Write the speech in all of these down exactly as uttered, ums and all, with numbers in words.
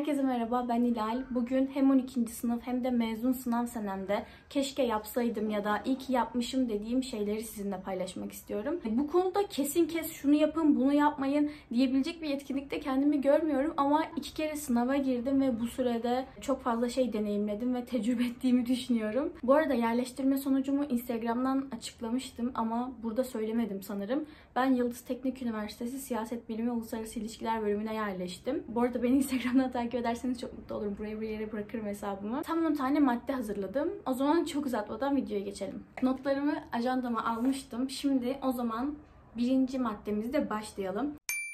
Herkese merhaba, ben Hilal. Bugün hem on ikinci sınıf hem de mezun sınav senemde keşke yapsaydım ya da iyi ki yapmışım dediğim şeyleri sizinle paylaşmak istiyorum. Bu konuda kesin kes şunu yapın, bunu yapmayın diyebilecek bir yetkinlikte kendimi görmüyorum ama iki kere sınava girdim ve bu sürede çok fazla şey deneyimledim ve tecrübe ettiğimi düşünüyorum. Bu arada yerleştirme sonucumu Instagram'dan açıklamıştım ama burada söylemedim sanırım. Ben Yıldız Teknik Üniversitesi Siyaset Bilimi Uluslararası İlişkiler bölümüne yerleştim. Bu arada beni Instagram'dan takip ederseniz çok mutlu olurum. Buraya bir yere bırakırım hesabımı. Tam on tane madde hazırladım. O zaman çok uzatmadan videoya geçelim. Notlarımı ajandama almıştım. Şimdi o zaman birinci maddemizle başlayalım.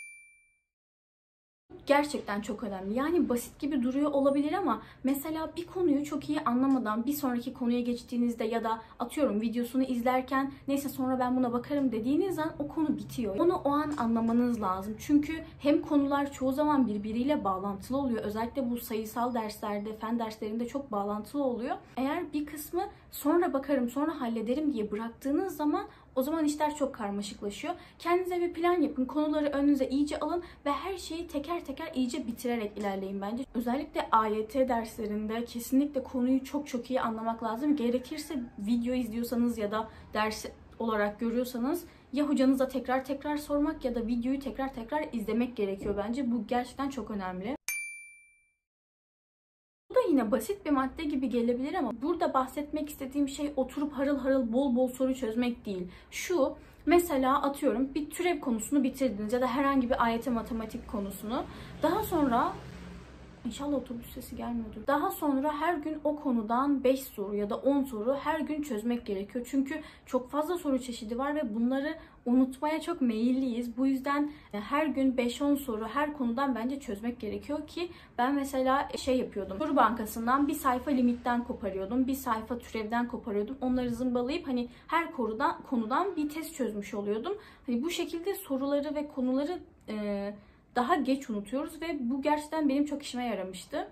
Gerçekten çok önemli. Yani basit gibi duruyor olabilir ama mesela bir konuyu çok iyi anlamadan bir sonraki konuya geçtiğinizde ya da atıyorum videosunu izlerken neyse sonra ben buna bakarım dediğiniz an o konu bitiyor. Onu o an anlamanız lazım. Çünkü hem konular çoğu zaman birbiriyle bağlantılı oluyor. Özellikle bu sayısal derslerde, fen derslerinde çok bağlantılı oluyor. Eğer bir kısmı sonra bakarım, sonra hallederim diye bıraktığınız zaman o zaman işler çok karmaşıklaşıyor. Kendinize bir plan yapın, konuları önünüze iyice alın ve her şeyi teker teker iyice bitirerek ilerleyin bence. Özellikle A Y T derslerinde kesinlikle konuyu çok çok iyi anlamak lazım. Gerekirse video izliyorsanız ya da ders olarak görüyorsanız ya hocanıza tekrar tekrar sormak ya da videoyu tekrar tekrar izlemek gerekiyor bence. Bu gerçekten çok önemli. Bu da yine basit bir madde gibi gelebilir ama burada bahsetmek istediğim şey oturup harıl harıl bol bol soru çözmek değil. Şu, mesela atıyorum bir türev konusunu bitirdiniz ya da herhangi bir A Y T matematik konusunu. Daha sonra İnşallah otobüs sesi gelmiyordur. Daha sonra her gün o konudan beş soru ya da on soru her gün çözmek gerekiyor. Çünkü çok fazla soru çeşidi var ve bunları unutmaya çok meyilliyiz. Bu yüzden her gün beş on soru her konudan bence çözmek gerekiyor ki ben mesela şey yapıyordum. Soru bankasından bir sayfa limitten koparıyordum. Bir sayfa türevden koparıyordum. Onları zımbalayıp hani her konudan, konudan bir test çözmüş oluyordum. Hani bu şekilde soruları ve konuları e, daha geç unutuyoruz ve bu gerçekten benim çok işime yaramıştı.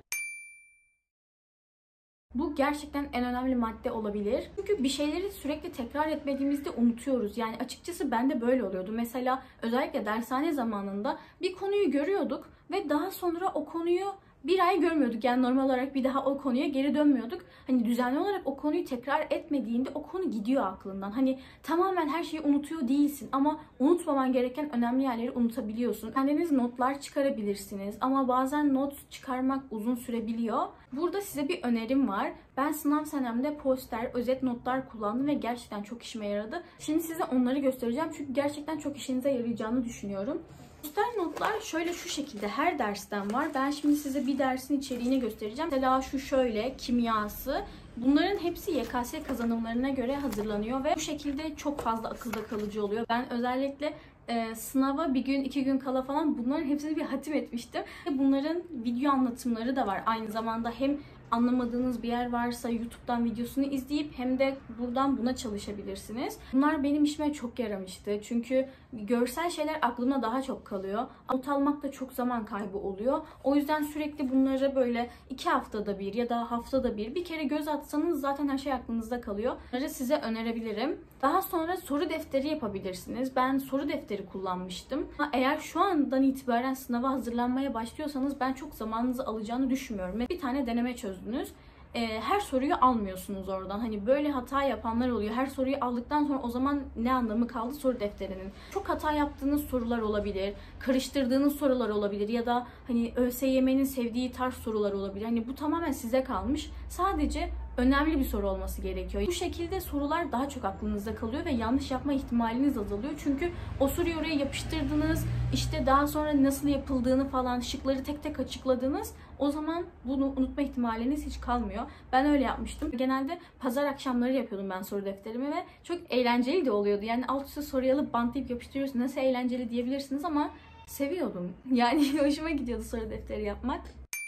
Bu gerçekten en önemli madde olabilir. Çünkü bir şeyleri sürekli tekrar etmediğimizde unutuyoruz. Yani açıkçası bende böyle oluyordu. Mesela özellikle dershane zamanında bir konuyu görüyorduk ve daha sonra o konuyu bir ay görmüyorduk. Yani normal olarak bir daha o konuya geri dönmüyorduk. Hani düzenli olarak o konuyu tekrar etmediğinde o konu gidiyor aklından. Hani tamamen her şeyi unutuyor değilsin ama unutmaman gereken önemli yerleri unutabiliyorsun. Kendiniz notlar çıkarabilirsiniz ama bazen not çıkarmak uzun sürebiliyor. Burada size bir önerim var. Ben sınav senemde poster, özet notlar kullandım ve gerçekten çok işime yaradı. Şimdi size onları göstereceğim çünkü gerçekten çok işinize yarayacağını düşünüyorum. Poster notlar şöyle şu şekilde her dersten var. Ben şimdi size bir dersin içeriğini göstereceğim. Mesela şu şöyle kimyası. Bunların hepsi Y K S kazanımlarına göre hazırlanıyor ve bu şekilde çok fazla akılda kalıcı oluyor. Ben özellikle e, sınava bir gün iki gün kala falan bunların hepsini bir hatim etmiştim. Bunların video anlatımları da var. Aynı zamanda hem anlamadığınız bir yer varsa YouTube'dan videosunu izleyip hem de buradan buna çalışabilirsiniz. Bunlar benim işime çok yaramıştı. Çünkü görsel şeyler aklımda daha çok kalıyor. Not almak da çok zaman kaybı oluyor. O yüzden sürekli bunları böyle iki haftada bir ya da haftada bir bir kere göz atsanız zaten her şey aklınızda kalıyor. Bunları size önerebilirim. Daha sonra soru defteri yapabilirsiniz. Ben soru defteri kullanmıştım. Eğer şu andan itibaren sınava hazırlanmaya başlıyorsanız ben çok zamanınızı alacağını düşünmüyorum. Bir tane deneme çözdünüz. Her soruyu almıyorsunuz oradan. Hani böyle hata yapanlar oluyor. Her soruyu aldıktan sonra o zaman ne anlamı kaldı soru defterinin? Çok hata yaptığınız sorular olabilir. Karıştırdığınız sorular olabilir. Ya da hani ÖSYM'nin sevdiği tarz sorular olabilir. Hani bu tamamen size kalmış. Sadece önemli bir soru olması gerekiyor. Bu şekilde sorular daha çok aklınızda kalıyor ve yanlış yapma ihtimaliniz azalıyor. Çünkü o soruyu oraya yapıştırdınız. İşte daha sonra nasıl yapıldığını falan şıkları tek tek açıkladınız. O zaman bunu unutma ihtimaliniz hiç kalmıyor. Ben öyle yapmıştım. Genelde pazar akşamları yapıyordum ben soru defterimi ve çok eğlenceli de oluyordu. Yani alt üstü soruyu alıp bantlayıp yapıştırıyorsunuz. Nasıl eğlenceli diyebilirsiniz ama seviyordum. Yani hoşuma gidiyordu soru defteri yapmak.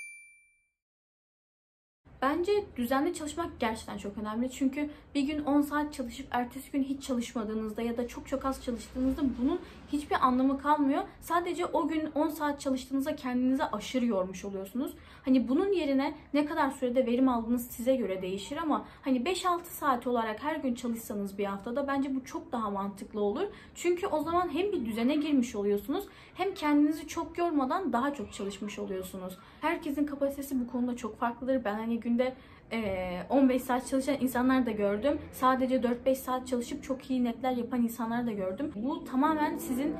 Bence düzenli çalışmak gerçekten çok önemli. Çünkü bir gün on saat çalışıp ertesi gün hiç çalışmadığınızda ya da çok çok az çalıştığınızda bunun hiçbir anlamı kalmıyor. Sadece o gün on saat çalıştığınızda kendinize aşırı yormuş oluyorsunuz. Hani bunun yerine ne kadar sürede verim aldığınız size göre değişir ama hani beş altı saat olarak her gün çalışsanız bir haftada bence bu çok daha mantıklı olur. Çünkü o zaman hem bir düzene girmiş oluyorsunuz hem kendinizi çok yormadan daha çok çalışmış oluyorsunuz. Herkesin kapasitesi bu konuda çok farklıdır. Ben hani günde on beş saat çalışan insanlar da gördüm. Sadece dört beş saat çalışıp çok iyi netler yapan insanlar da gördüm. Bu tamamen sizin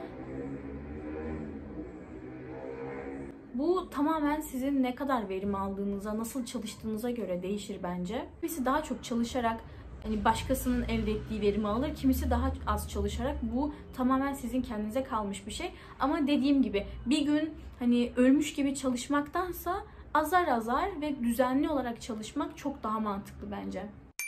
Bu tamamen sizin ne kadar verim aldığınıza, nasıl çalıştığınıza göre değişir bence. Kimisi daha çok çalışarak hani başkasının elde ettiği verimi alır, kimisi daha az çalışarak. Bu tamamen sizin kendinize kalmış bir şey. Ama dediğim gibi bir gün hani ölmüş gibi çalışmaktansa azar azar ve düzenli olarak çalışmak çok daha mantıklı bence.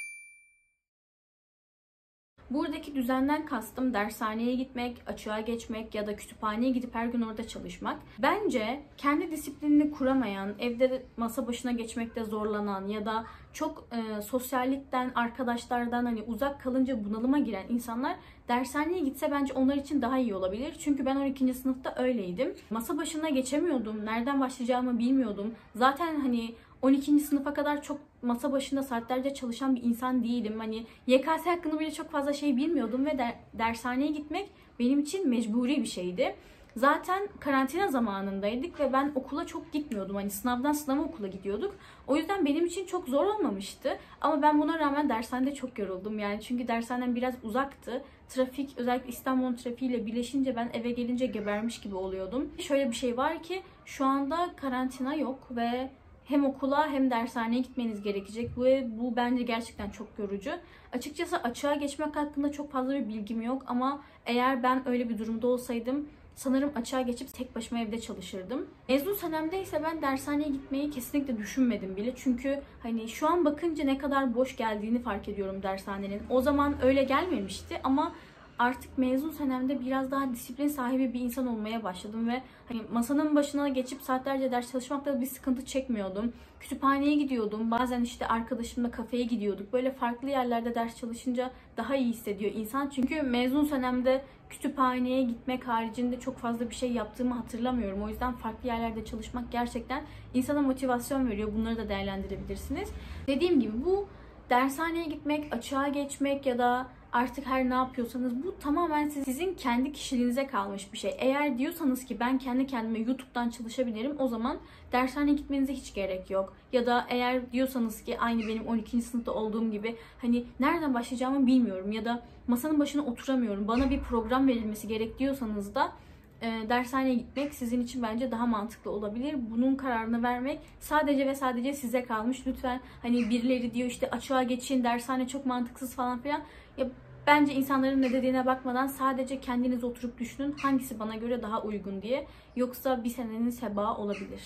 Buradaki düzenden kastım dershaneye gitmek, açığa geçmek ya da kütüphaneye gidip her gün orada çalışmak. Bence kendi disiplinini kuramayan, evde masa başına geçmekte zorlanan ya da çok e, sosyallikten, arkadaşlardan hani uzak kalınca bunalıma giren insanlar dershaneye gitse bence onlar için daha iyi olabilir. Çünkü ben on ikinci sınıfta öyleydim. Masa başına geçemiyordum, nereden başlayacağımı bilmiyordum. Zaten hani on ikinci sınıfa kadar çok masa başında saatlerce çalışan bir insan değilim. Hani Y K S hakkında bile çok fazla şey bilmiyordum ve der, dershaneye gitmek benim için mecburi bir şeydi. Zaten karantina zamanındaydık ve ben okula çok gitmiyordum. Hani sınavdan sınava okula gidiyorduk. O yüzden benim için çok zor olmamıştı. Ama ben buna rağmen dershanede çok yoruldum. Yani çünkü dershanem biraz uzaktı. Trafik, özellikle İstanbul'un trafiğiyle birleşince ben eve gelince gebermiş gibi oluyordum. Şöyle bir şey var ki şu anda karantina yok ve hem okula hem dershaneye gitmeniz gerekecek. Ve bu bence gerçekten çok yorucu. Açıkçası açığa geçmek hakkında çok fazla bir bilgim yok ama eğer ben öyle bir durumda olsaydım sanırım açığa geçip tek başıma evde çalışırdım. Mezun senemde ise ben dershaneye gitmeyi kesinlikle düşünmedim bile. Çünkü hani şu an bakınca ne kadar boş geldiğini fark ediyorum dershanenin. O zaman öyle gelmemişti ama artık mezun senemde biraz daha disiplin sahibi bir insan olmaya başladım ve hani masanın başına geçip saatlerce ders çalışmakta bir sıkıntı çekmiyordum. Kütüphaneye gidiyordum. Bazen işte arkadaşımla kafeye gidiyorduk. Böyle farklı yerlerde ders çalışınca daha iyi hissediyor insan. Çünkü mezun senemde kütüphaneye gitmek haricinde çok fazla bir şey yaptığımı hatırlamıyorum. O yüzden farklı yerlerde çalışmak gerçekten insana motivasyon veriyor. Bunları da değerlendirebilirsiniz. Dediğim gibi bu dershaneye gitmek, açığa geçmek ya da artık her ne yapıyorsanız bu tamamen sizin kendi kişiliğinize kalmış bir şey. Eğer diyorsanız ki ben kendi kendime YouTube'dan çalışabilirim, o zaman dershaneye gitmenize hiç gerek yok. Ya da eğer diyorsanız ki aynı benim on ikinci sınıfta olduğum gibi hani nereden başlayacağımı bilmiyorum ya da masanın başına oturamıyorum, bana bir program verilmesi gerek diyorsanız da e, dershaneye gitmek sizin için bence daha mantıklı olabilir. Bunun kararını vermek sadece ve sadece size kalmış. Lütfen hani birileri diyor işte açığa geçin, dershane çok mantıksız falan filan. Ya bence insanların ne dediğine bakmadan sadece kendiniz oturup düşünün hangisi bana göre daha uygun diye. Yoksa bir seneniz heba olabilir.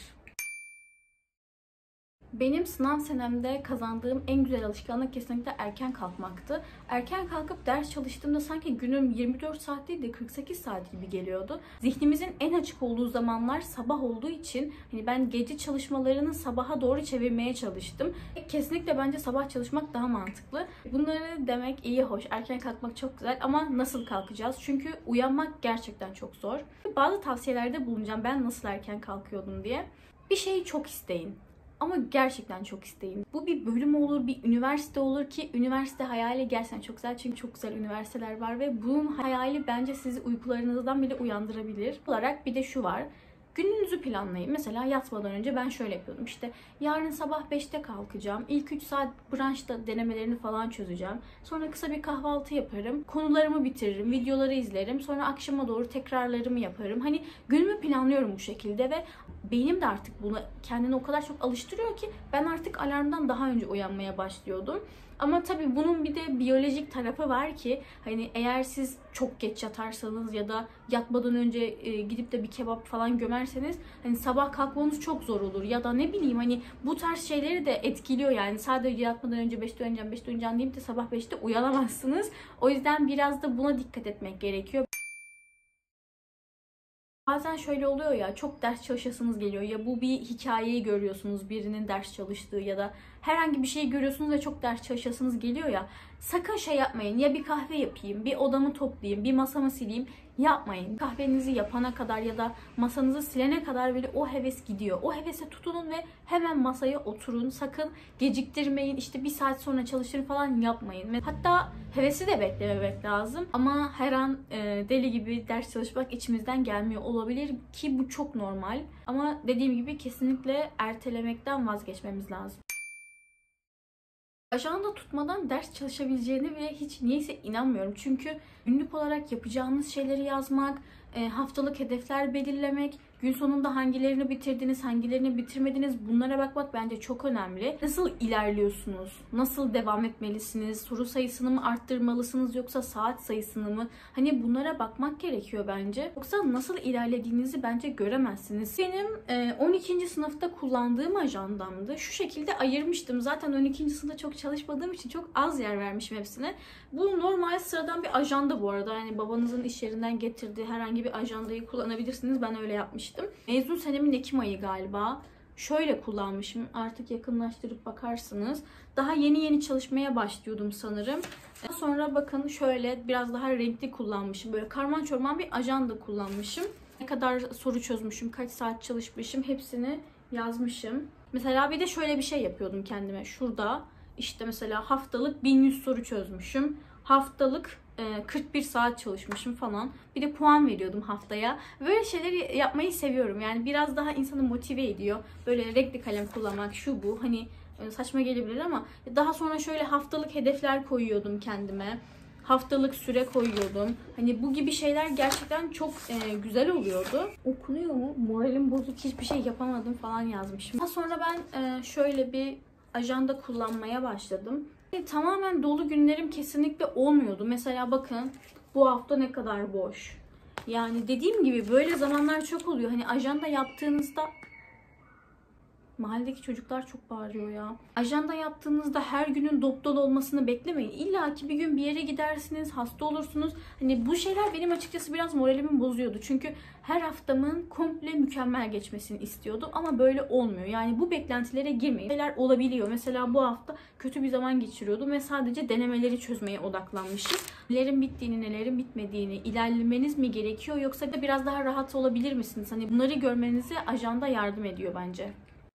Benim sınav senemde kazandığım en güzel alışkanlık kesinlikle erken kalkmaktı. Erken kalkıp ders çalıştığımda sanki günüm yirmi dört saat değil de kırk sekiz saat gibi geliyordu. Zihnimizin en açık olduğu zamanlar sabah olduğu için hani ben gece çalışmalarını sabaha doğru çevirmeye çalıştım. Kesinlikle bence sabah çalışmak daha mantıklı. Bunları demek iyi hoş, erken kalkmak çok güzel ama nasıl kalkacağız? Çünkü uyanmak gerçekten çok zor. Bazı tavsiyelerde bulunacağım ben nasıl erken kalkıyordum diye. Bir şeyi çok isteyin. Ama gerçekten çok isteyin. Bu bir bölüm olur, bir üniversite olur ki üniversite hayali gerçekten çok güzel. Çünkü çok güzel üniversiteler var ve bunun hayali bence sizi uykularınızdan bile uyandırabilir. Olarak bir de şu var. Gününüzü planlayın. Mesela yatmadan önce ben şöyle yapıyordum. İşte yarın sabah beşte kalkacağım. İlk üç saat branşta denemelerini falan çözeceğim. Sonra kısa bir kahvaltı yaparım. Konularımı bitiririm. Videoları izlerim. Sonra akşama doğru tekrarlarımı yaparım. Hani günümü planlıyorum bu şekilde ve beynim de artık bunu kendini o kadar çok alıştırıyor ki ben artık alarmdan daha önce uyanmaya başlıyordum. Ama tabii bunun bir de biyolojik tarafı var ki hani eğer siz çok geç yatarsanız ya da yatmadan önce e, gidip de bir kebap falan gömerseniz hani sabah kalkmanız çok zor olur ya da ne bileyim hani bu tarz şeyleri de etkiliyor yani sadece yatmadan önce beşte uyanacağım beşte uyanacağım deyip de sabah beşte uyanamazsınız. O yüzden biraz da buna dikkat etmek gerekiyor. Bazen şöyle oluyor ya, çok ders çalışasınız geliyor ya bu bir hikayeyi görüyorsunuz birinin ders çalıştığı ya da herhangi bir şeyi görüyorsunuz ve çok ders çalışasınız geliyor ya, sakın şey yapmayın, ya bir kahve yapayım, bir odamı toplayayım, bir masamı sileyim, Yapmayın. Kahvenizi yapana kadar ya da masanızı silene kadar bile o heves gidiyor. O hevese tutunun ve hemen masaya oturun. Sakın geciktirmeyin. İşte bir saat sonra çalışır falan yapmayın. Hatta hevesi de beklememek lazım. Ama her an e, deli gibi ders çalışmak içimizden gelmiyor olabilir ki bu çok normal. Ama dediğim gibi kesinlikle ertelemekten vazgeçmemiz lazım. Ajanda tutmadan ders çalışabileceğine bile hiç niyeyse inanmıyorum. Çünkü günlük olarak yapacağınız şeyleri yazmak, haftalık hedefler belirlemek, gün sonunda hangilerini bitirdiniz, hangilerini bitirmediniz bunlara bakmak bence çok önemli. Nasıl ilerliyorsunuz? Nasıl devam etmelisiniz? Soru sayısını mı arttırmalısınız yoksa saat sayısını mı? Hani bunlara bakmak gerekiyor bence. Yoksa nasıl ilerlediğinizi bence göremezsiniz. Benim on ikinci sınıfta kullandığım ajandamdı. Şu şekilde ayırmıştım. Zaten on ikinci sınıfta çok çalışmadığım için çok az yer vermişim hepsine. Bu normal sıradan bir ajanda bu arada. Yani babanızın iş yerinden getirdiği herhangi bir ajandayı kullanabilirsiniz. Ben öyle yapmıştım. Mezun senemin Ekim ayı galiba. Şöyle kullanmışım. Artık yakınlaştırıp bakarsınız. Daha yeni yeni çalışmaya başlıyordum sanırım. Sonra bakın şöyle biraz daha renkli kullanmışım. Böyle karman çorman bir ajanda kullanmışım. Ne kadar soru çözmüşüm, kaç saat çalışmışım hepsini yazmışım. Mesela bir de şöyle bir şey yapıyordum kendime. Şurada işte mesela haftalık bin yüz soru çözmüşüm. Haftalık kırk bir saat çalışmışım falan. Bir de puan veriyordum haftaya. Böyle şeyleri yapmayı seviyorum. Yani biraz daha insanı motive ediyor. Böyle renkli kalem kullanmak, şu bu. Hani saçma gelebilir ama daha sonra şöyle haftalık hedefler koyuyordum kendime. Haftalık süre koyuyordum. Hani bu gibi şeyler gerçekten çok e, güzel oluyordu. Okunuyor mu? Moralim bozuk, hiçbir şey yapamadım falan yazmışım. Daha sonra ben e, şöyle bir ajanda kullanmaya başladım. Yani tamamen dolu günlerim kesinlikle olmuyordu. Mesela bakın bu hafta ne kadar boş. Yani dediğim gibi böyle zamanlar çok oluyor. Hani ajanda yaptığınızda... Mahalledeki çocuklar çok bağırıyor ya. Ajanda yaptığınızda her günün dop dolu olmasını beklemeyin. İlla ki bir gün bir yere gidersiniz, hasta olursunuz. Hani bu şeyler benim açıkçası biraz moralimi bozuyordu. Çünkü her haftamın komple mükemmel geçmesini istiyordum. Ama böyle olmuyor. Yani bu beklentilere girmeyin. Şeyler olabiliyor. Mesela bu hafta kötü bir zaman geçiriyordum ve sadece denemeleri çözmeye odaklanmışım. Nelerin bittiğini, nelerin bitmediğini, ilerlemeniz mi gerekiyor yoksa da biraz daha rahat olabilir misiniz? Hani bunları görmenize ajanda yardım ediyor bence.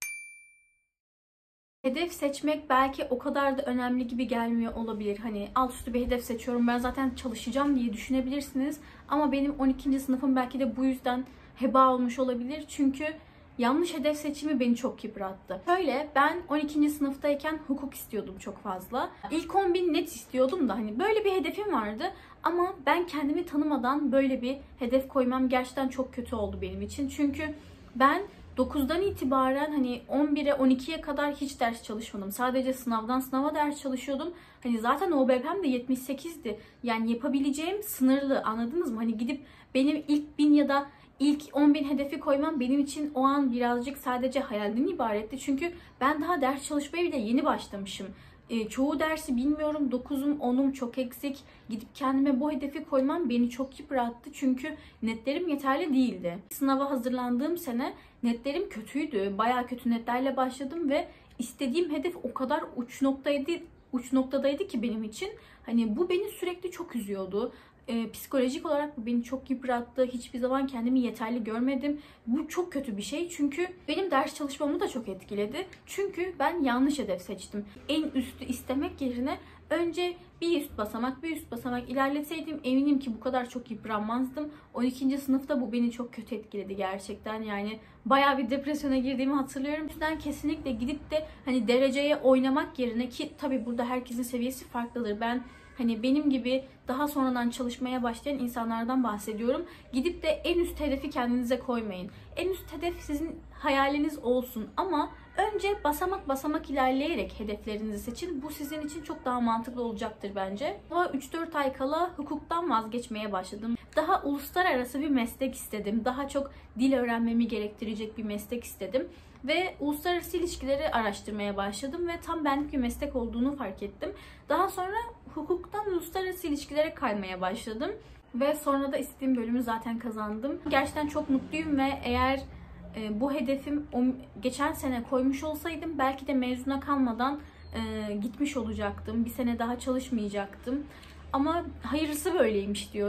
Hedef seçmek belki o kadar da önemli gibi gelmiyor olabilir. Hani alt üstü bir hedef seçiyorum, ben zaten çalışacağım diye düşünebilirsiniz. Ama benim on ikinci sınıfım belki de bu yüzden heba olmuş olabilir. Çünkü yanlış hedef seçimi beni çok yıprattı. Şöyle, ben on ikinci sınıftayken hukuk istiyordum çok fazla. İlk on bin net istiyordum da hani böyle bir hedefim vardı. Ama ben kendimi tanımadan böyle bir hedef koymam gerçekten çok kötü oldu benim için. Çünkü ben dokuzdan itibaren hani on bire on ikiye kadar hiç ders çalışmadım. Sadece sınavdan sınava ders çalışıyordum. Hani zaten O B P'm de yetmiş sekizdi. Yani yapabileceğim sınırlı, anladınız mı? Hani gidip benim ilk bin ya da ilk on bin hedefi koymam benim için o an birazcık sadece hayalden ibaretti. Çünkü ben daha ders çalışmaya bile yeni başlamışım. E, çoğu dersi bilmiyorum. dokuzum, onum çok eksik. Gidip kendime bu hedefi koymam beni çok yıprattı. Çünkü netlerim yeterli değildi. Sınava hazırlandığım sene netlerim kötüydü. Bayağı kötü netlerle başladım ve istediğim hedef o kadar uç noktaydı, uç noktadaydı ki benim için. Hani bu beni sürekli çok üzüyordu. E, psikolojik olarak bu beni çok yıprattı. Hiçbir zaman kendimi yeterli görmedim. Bu çok kötü bir şey çünkü benim ders çalışmamı da çok etkiledi. Çünkü ben yanlış hedef seçtim. En üstü istemek yerine önce bir üst basamak, bir üst basamak ilerletseydim eminim ki bu kadar çok yıpranmazdım. on ikinci sınıfta bu beni çok kötü etkiledi gerçekten. Yani bayağı bir depresyona girdiğimi hatırlıyorum. O yüzden kesinlikle gidip de hani dereceye oynamak yerine, ki tabii burada herkesin seviyesi farklıdır. Ben hani benim gibi daha sonradan çalışmaya başlayan insanlardan bahsediyorum. Gidip de en üst hedefi kendinize koymayın. En üst hedef sizin hayaliniz olsun ama önce basamak basamak ilerleyerek hedeflerinizi seçin. Bu sizin için çok daha mantıklı olacaktır bence. Ama üç dört ay kala hukuktan vazgeçmeye başladım. Daha uluslararası bir meslek istedim. Daha çok dil öğrenmemi gerektirecek bir meslek istedim. Ve uluslararası ilişkileri araştırmaya başladım ve tam benlik bir meslek olduğunu fark ettim. Daha sonra hukuktan uluslararası ilişkilere kaymaya başladım. Ve sonra da istediğim bölümü zaten kazandım. Gerçekten çok mutluyum ve eğer e, bu hedefim o, geçen sene koymuş olsaydım belki de mezuna kalmadan e, gitmiş olacaktım. Bir sene daha çalışmayacaktım. Ama hayırlısı böyleymiş diyorum.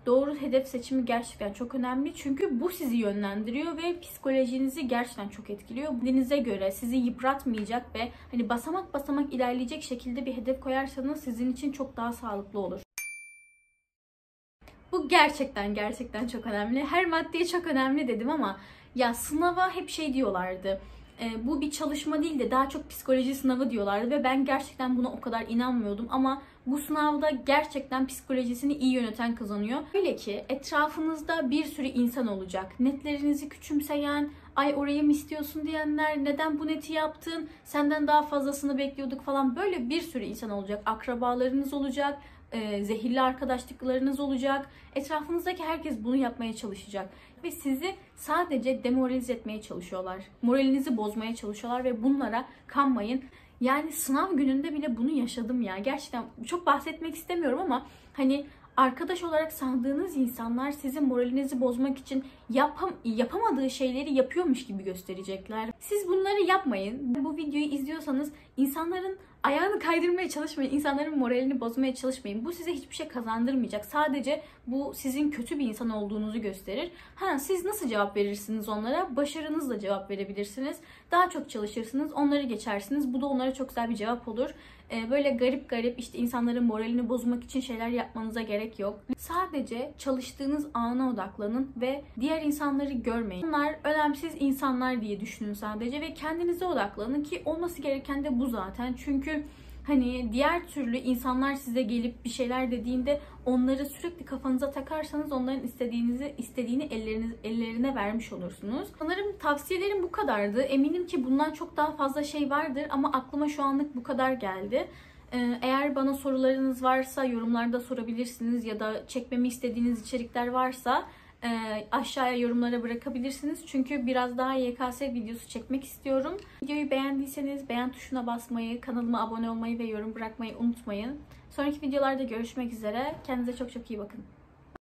doğru hedef seçimi gerçekten çok önemli. Çünkü bu sizi yönlendiriyor ve psikolojinizi gerçekten çok etkiliyor. Kendinize göre sizi yıpratmayacak ve hani basamak basamak ilerleyecek şekilde bir hedef koyarsanız sizin için çok daha sağlıklı olur. Bu gerçekten gerçekten çok önemli. Her maddeye çok önemli dedim ama ya sınava hep şey diyorlardı. E, bu bir çalışma değil de daha çok psikoloji sınavı diyorlardı ve ben gerçekten buna o kadar inanmıyordum ama bu sınavda gerçekten psikolojisini iyi yöneten kazanıyor. Öyle ki etrafınızda bir sürü insan olacak. Netlerinizi küçümseyen, ay orayı mı istiyorsun diyenler, neden bu neti yaptın, senden daha fazlasını bekliyorduk falan, böyle bir sürü insan olacak. Akrabalarınız olacak, e, zehirli arkadaşlıklarınız olacak. Etrafınızdaki herkes bunu yapmaya çalışacak. Ve sizi sadece demoralize etmeye çalışıyorlar. Moralinizi bozmaya çalışıyorlar ve bunlara kanmayın. Yani sınav gününde bile bunu yaşadım ya. Gerçekten çok bahsetmek istemiyorum ama hani arkadaş olarak sandığınız insanlar sizin moralinizi bozmak için yapam yapamadığı şeyleri yapıyormuş gibi gösterecekler. Siz bunları yapmayın. Bu videoyu izliyorsanız insanların ayağını kaydırmaya çalışmayın. İnsanların moralini bozmaya çalışmayın. Bu size hiçbir şey kazandırmayacak. Sadece bu sizin kötü bir insan olduğunuzu gösterir. Ha, siz nasıl cevap verirsiniz onlara? Başarınızla cevap verebilirsiniz. Daha çok çalışırsınız. Onları geçersiniz. Bu da onlara çok güzel bir cevap olur. Böyle garip garip işte insanların moralini bozmak için şeyler yapmanıza gerek yok. Sadece çalıştığınız ana odaklanın ve diğer insanları görmeyin. Bunlar önemsiz insanlar diye düşünün sadece ve kendinize odaklanın ki olması gereken de bu zaten. Çünkü hani diğer türlü insanlar size gelip bir şeyler dediğinde onları sürekli kafanıza takarsanız onların istediğinizi istediğini elleriniz, ellerine vermiş olursunuz. Sanırım tavsiyelerim bu kadardı. Eminim ki bundan çok daha fazla şey vardır ama aklıma şu anlık bu kadar geldi. Eğer bana sorularınız varsa yorumlarda sorabilirsiniz ya da çekmemi istediğiniz içerikler varsa aşağıya yorumlara bırakabilirsiniz. Çünkü biraz daha Y K S videosu çekmek istiyorum. Videoyu beğendiyseniz beğen tuşuna basmayı, kanalıma abone olmayı ve yorum bırakmayı unutmayın. Sonraki videolarda görüşmek üzere. Kendinize çok çok iyi bakın.